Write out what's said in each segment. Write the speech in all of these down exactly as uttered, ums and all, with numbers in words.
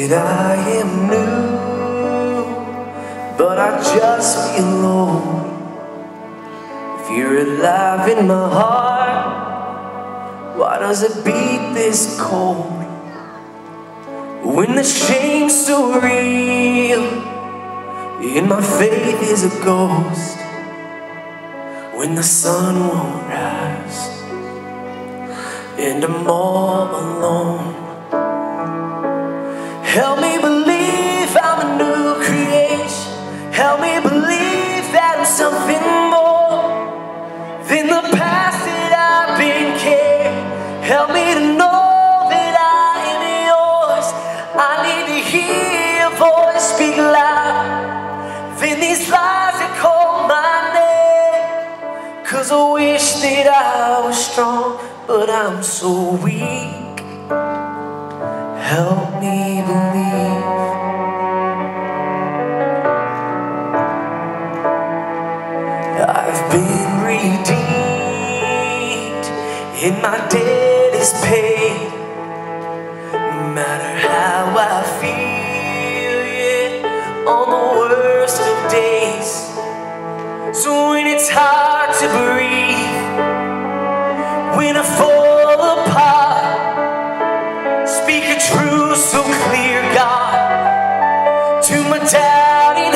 that I am new, but I just feel low. If you're alive in my heart, why does it beat this cold? When the shame's so real and my faith is a ghost, when the sun won't rise and I'm all alone, help me believe I'm a new creation. Help me believe that I'm something more than the past that I've been carrying. Help me to know that I am yours. I need to hear your voice speak loud than these lies that call my name. 'Cause I wish that I was strong, but I'm so weak. Help me believe. I've been redeemed and my debt is paid. No matter how I feel, yeah, on the worst of days. So when it's hard to breathe, when I fall apart, speak a truth so clear, God, to my doubting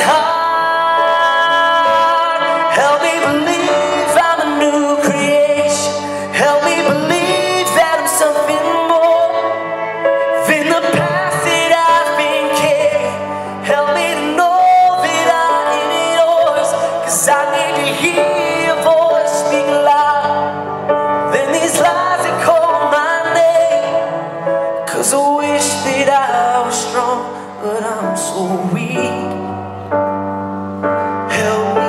heart. Help me believe I'm a new creation. Help me believe that I'm something more than the past that I've been carrying. Help me to know that I am yours, 'cause I need to hear your voice speak loud than these lies that call my name. 'Cause I wish that I was strong, but I'm so weak. Help me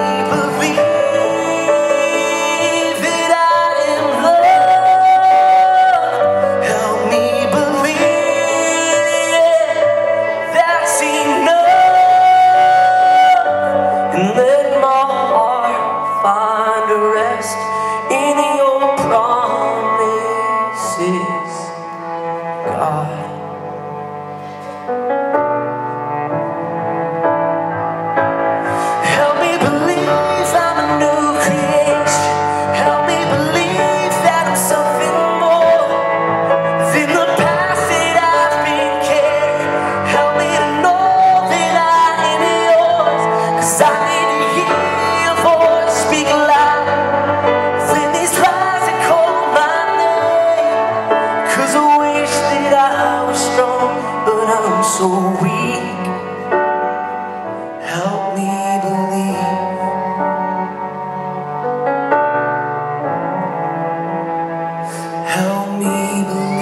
believe that I am loved. Help me believe that's enough. And let my heart find a rest in your promises, God. Help me believe I'm a new creation. Help me believe that I'm something more than the past that I've been carrying. Help me to know that I am yours, 'cause I need to hear your voice speak loud than these lies that call my name. 'Cause I wish that I was strong, but I'm so weak. Help me believe. Help me believe.